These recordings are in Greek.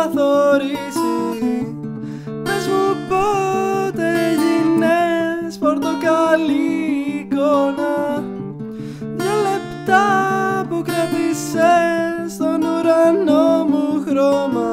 καθορίσει. Πες μου πότε έγινες πορτοκαλί εικόνα, 2 λεπτά που κράτησες στον ουρανό μου χρώμα.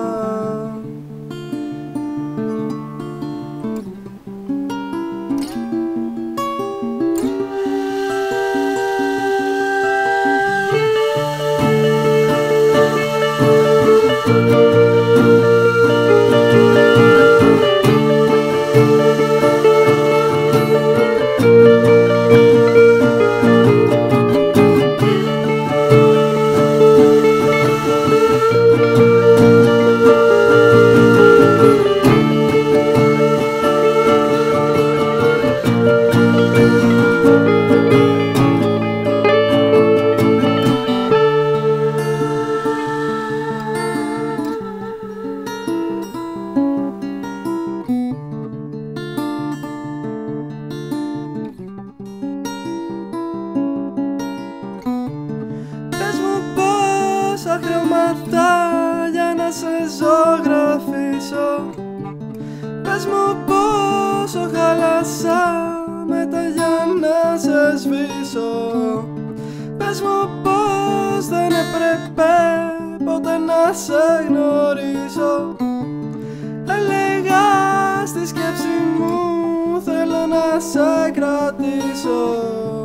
Πόσα χρώματα για να σε ζωγραφίσω. Πες μου πόσο χάλασα μετά για να σε σβήσω. Πες μου πως δεν έπρεπε ποτέ να σε γνωρίσω. Έλεγα στη σκέψη μου θέλω να σε κρατήσω.